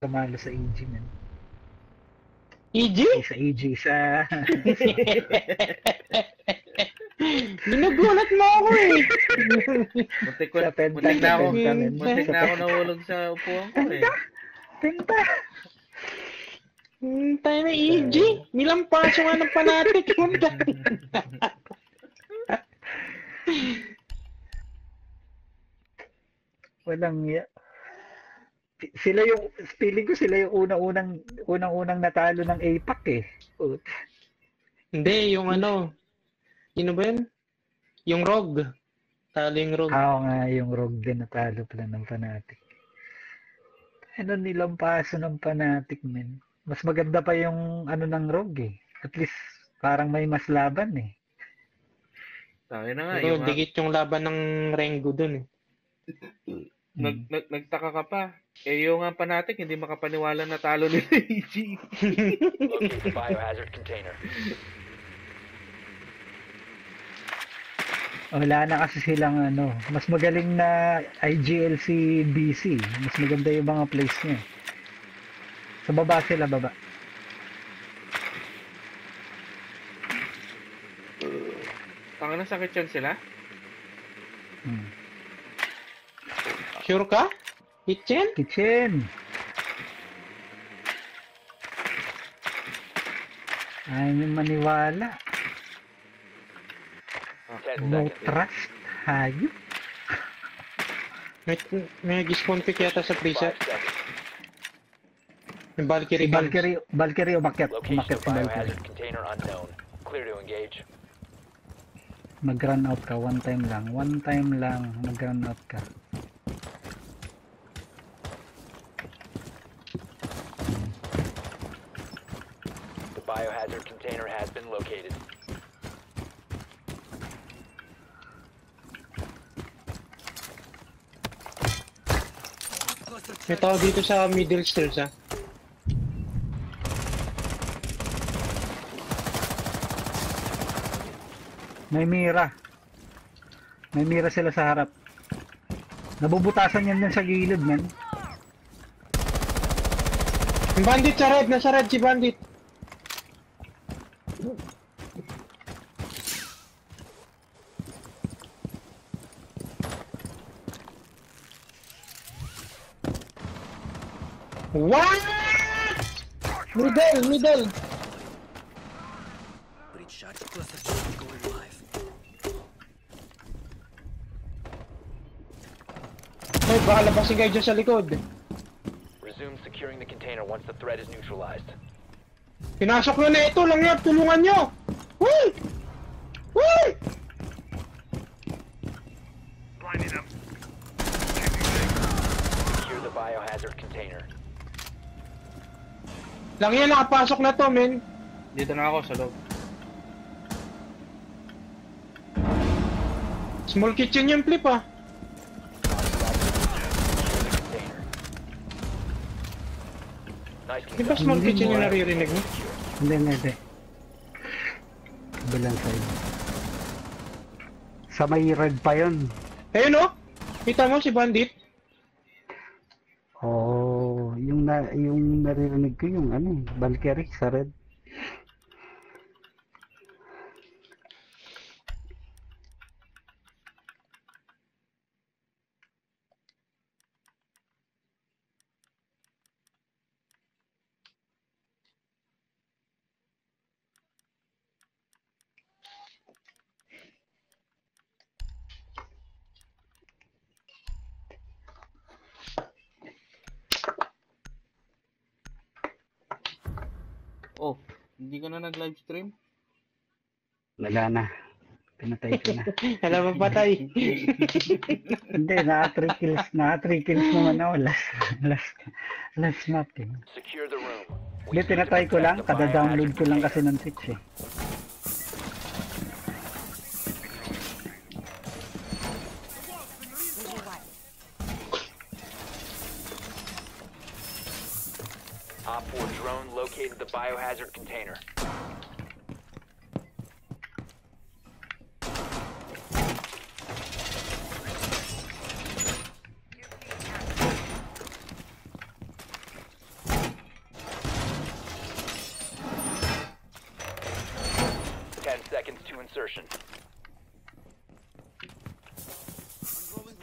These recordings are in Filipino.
tumalo sa EG, man. EG? Ay, sa EG, sa... Ginugulat mo ako eh. Muntik Sa Penta, na ako. sa Penta, man. Muntik na ako nahulog sa upuan ko eh. Penta! Tayo na EG. Nilampaso nga ng Fnatic. Walang sila yung feeling ko sila yung unang-unang natalo ng APAC eh. Hindi, yung ano. Sino ba yun? Yung Rogue. Talo yung Rogue. Oo nga, yung Rogue din natalo pala ng Fnatic. Ano nilang paso ng Fnatic, men. Mas maganda pa yung ano ng Rogue eh. At least parang may mas laban eh. Sabi na nga, Pero digit yung laban ng Rengo dun eh. Nagtaka ka pa. Eh yung nga Fnatic, hindi makapaniwala na talo nila EG. Locate the biohazard container. Wala na kasi silang ano, mas magaling na IGL si BC. Mas maganda yung mga plays niya. Sa baba sila, baba. Tanga na sakit yan sila? Sure ka? Kitchen? Kitchen! Ayaw niyo maniwala. 10 No seconds. trust. Hayop. May gispawn pick yata sa 5 preset. seconds. Yung Si Valkyrie. Valkyrie umakyat. Location Umakyat of si Valkyrie. biohazard container unknown. Clear to engage. Mag-run out ka. One time lang. One time lang. Mag-run out ka. The biohazard container has been located. May tao dito sa middle stairs ah. May mira. May mira sila sa harap. Nabubutasan yan sa gilid, man. Yung bandit sa red. Nasa red si bandit. What? Middle. Breach charge cluster charge going live. Ay, baka labasin kayo dyan sa likod. Resume securing the container once the threat is neutralized. Pinasok nyo na ito lang yan. Tulungan nyo. Uy! Uy! Secure the biohazard container. Lang yan, nakapasok na to, men. Dito na ako sa loob. Small kitchen yung flip ah. Container. Nice Di ba small Hindi kitchen mo, yung naririnig mo? Hindi. Kabilang side. Sa may red pa yun. Ayun oh. Kita mo si bandit? Oh, yung naririnig ko yung ano, Valkyrie sa red. Oh, hindi ka na nag-live stream? Wala na. Pinatay ko na. Alam mo patay. Hindi, naka 3 kills naman ako. Last map eh. Secure the room. Hindi, pinatay ko lang. Kada-download ko lang kasi ng Twitch eh. Op 4 drone located the biohazard container.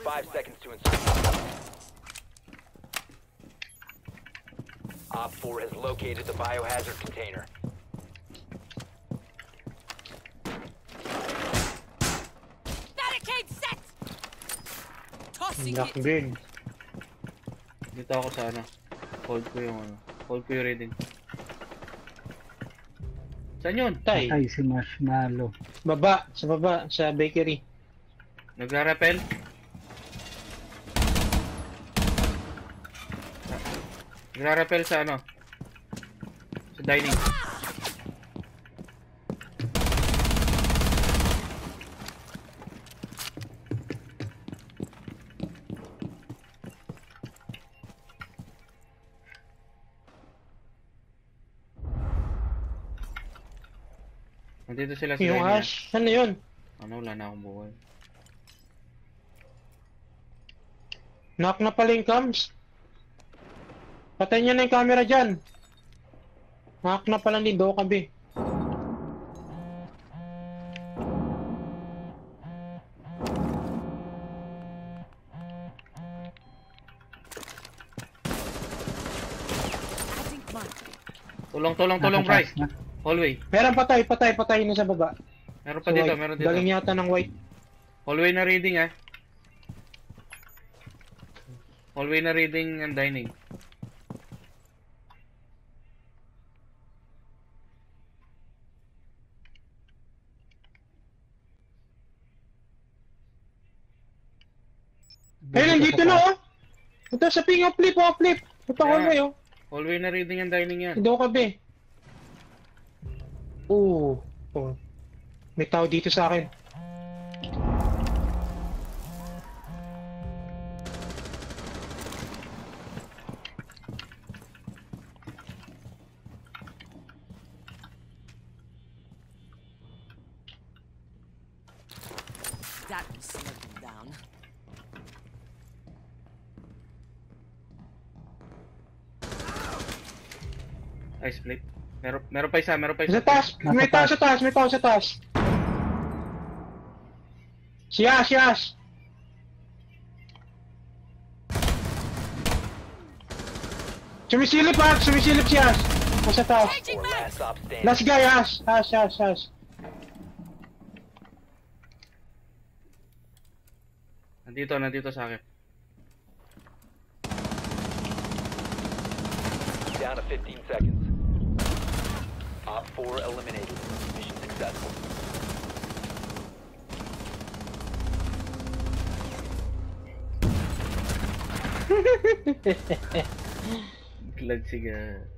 5 seconds to insert. Op 4 has located the biohazard container. Barricade set! Tossing Knock it! din. Dito ako sa ano. Hold ko yung ano. Hold ko yung reading. Saan yun? Tay. Ay, si Marshmallow. Baba, sa bakery. Nagra-rappel? Nagra-rappel sa ano? Sa dining. Nandito sila sa Yung dining. Ash, ano yun? Ano, wala na akong buhay. Knock na pala yung cams. Patay niyo na yung camera dyan. Knock na pala ni Dokabe. Adding mark. Tulong, Nakataas Bryce. na. Hallway. Meron patay na sa baba. Meron pa Sa dito, white. meron dito. Galing yata ng white. Hallway na reading ah. Hallway na reading and dining. Ay, nandito na oh! Ito sa ping, flip. Ito Yeah. hallway oh. Hallway na reading and dining yan. Si Dokabe. Oh. May tao dito sa akin. That will slow them down. Ice plate. Meron pa isa. Sa taas! May tao sa taas! Si Ash! Sumisilip si Ash! Nasa taas. Changing Or max! last op standing. Last guy, Ash! Nandito sa akin. Down to 15 seconds. Op 4 eliminated. Mission successful. Glad siga.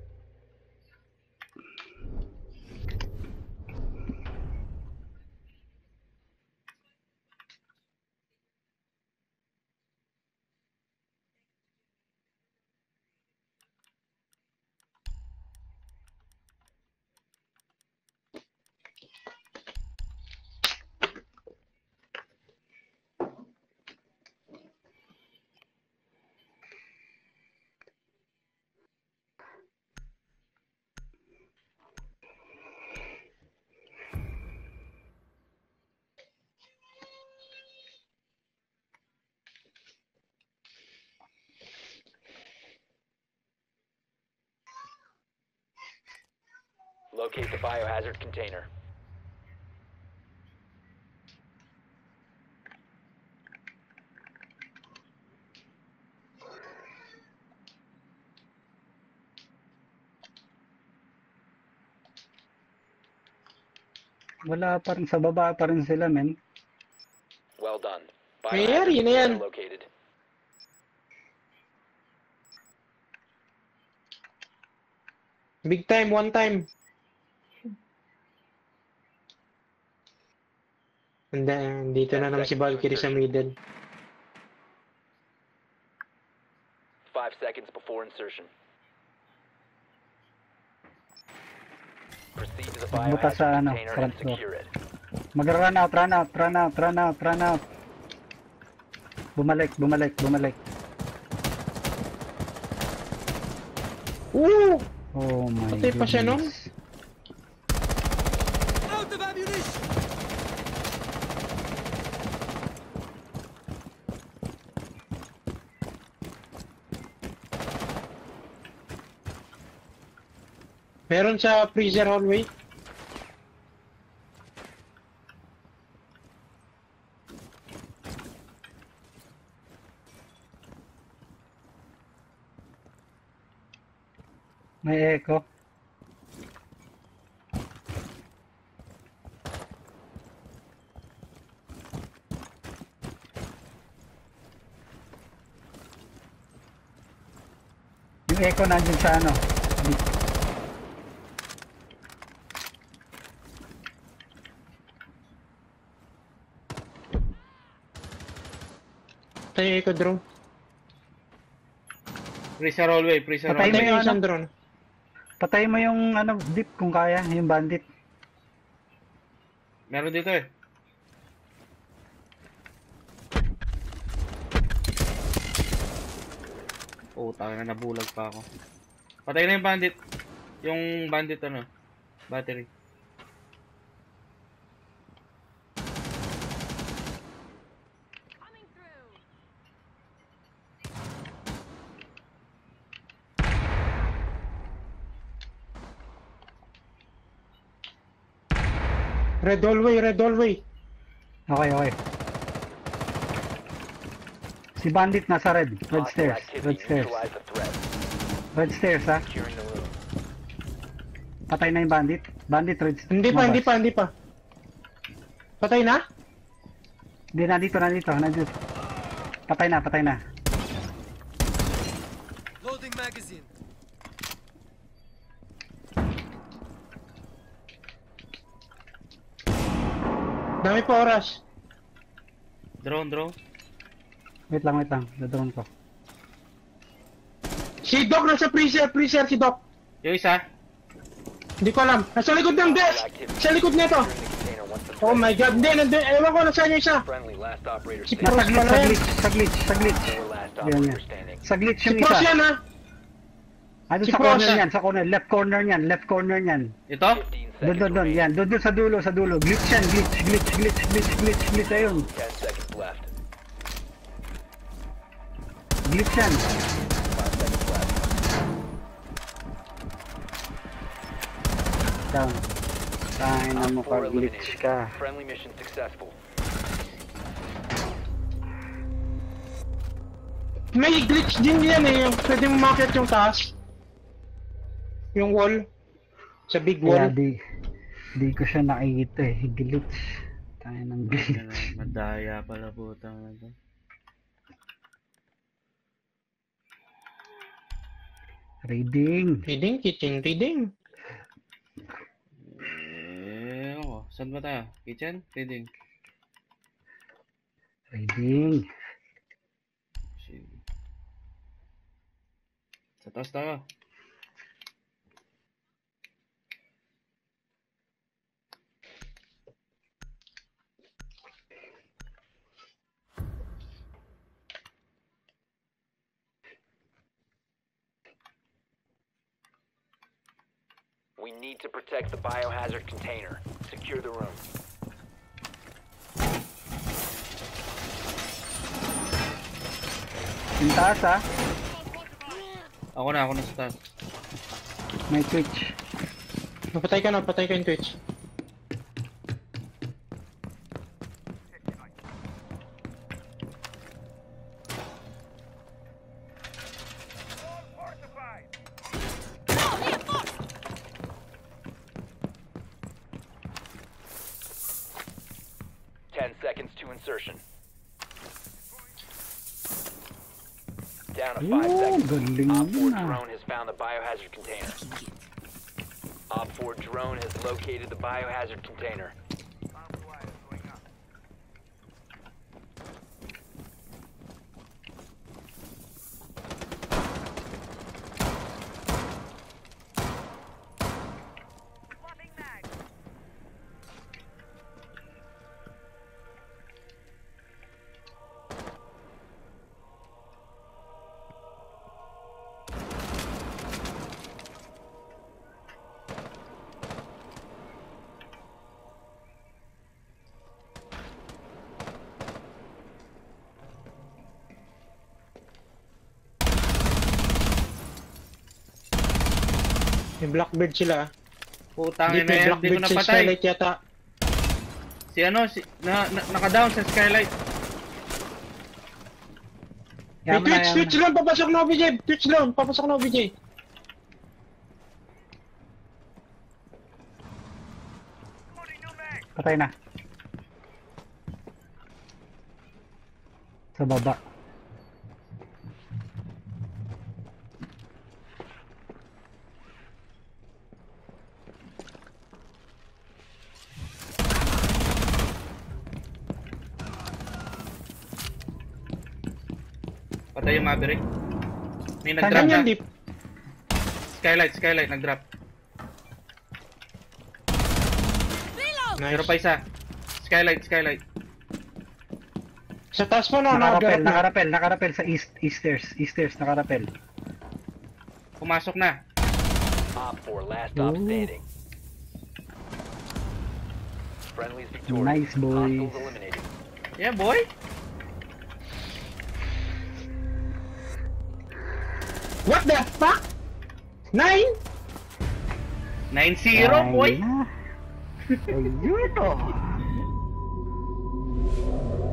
Locate the biohazard container. Wala pa rin, sa baba pa rin sila, men. Well done. Mayari na yan. container located. Big time, one time. Dito na naman si Valkyrie sa middle. 5 seconds before insertion. Proceed to the Buta biohazard sa ano, container and front door. secure it. Run out. Bumalik. Ooh! Oh my Patay pa siya nun? goodness. Out of ammunition! Meron sa freezer hallway. May echo. Yung echo nandun sa ano. Tayo ko drone. Freezer hallway, freezer Patay mo hallway. Tayo yung yung isang ano? drone. Patay mo yung ano, deep kung kaya, yung bandit. Meron dito eh. Oh, taka na, nabulag pa ako. Patay na yung bandit. Yung bandit ano, battery. Coming through. Red hallway, red hallway. Okay, okay. Si bandit nasa red. Red Hostile stairs. activity. Red stairs. Neutralize the threat. Red stairs, ha? Securing the room. Patay na yung bandit. Bandit, red stairs. Hindi pa, hindi pa, hindi pa. Patay na? Hindi, nandito. Patay na, patay na. Loading magazine. Dami pa oras. Drone. Wait lang. Dadrone ko. Si Doc nasa freezer si Doc. Yung isa, Hindi ko alam. Nasa likod ng desk! Sa likod nito! Securing the container once the Oh threat my god, hindi, nandun. Ewan ko nasaan yung isa. is friendly. Last operator Si standing. Pro- Nasa glitch, Pala sa glitch. Four last Yan, operator yan. standing. Sa glitch Si yung Pros isa. yan ha. Ano si sa Pros corner yan. niyan, sa corner. Left corner niyan. ito? 15 Doon, seconds remaining. yan. Doon sa dulo. Glitch yan, glitch. Ayun. 10 seconds left. Glitch yan. 5 seconds left. Down. Tayo na mo Op 4 glitch eliminated. ka. Friendly mission successful. May glitch din yan eh. Yung pwede mo makit yung taas. Yung wall. Sa big Kaya wall. di ko siya nakikita eh. Glitch. Tayo ng glitch. Madaya pala putang na to. Reading. Reading, kitchen reading. Saan ba tayo? Kitchen? Reading. Sige. Sa taas tayo. We need to protect the biohazard container. Secure the room. Yung taas ha. Ako na sa taas. May twitch. Napatay ka yung Twitch. Reinforced. 10 seconds to insertion. Down to 5 Oh, seconds. galing Op 4 yun ah. drone has found the biohazard container. Op 4 drone has located the biohazard container. May Blackbird sila. Putang Hindi, ina may yan, di ko Blackbird sa napatay. Skylight yata. Si ano, naka-down sa skylight. May Yaman na, Twitch yaman na. lang, papasok na OBJ! Twitch lang, papasok na OBJ! Patay na. Sa baba. Patay yung Maverick. May Saan nag-drop Saan na. yan, Deep? Skylight, nag-drop. Nice. Meron pa isa. Skylight. Sa taas mo na, Nakarapel, nakagarap na. nakarapel sa easters, nakarapel. Pumasok na. Op 4, last stop Ooh. standing. Friendly's victorious. Nice, boys. Hostiles eliminated. Yeah, boy. What the fuck? 9? 9-0, boy. Ayun na. Ayun, oh.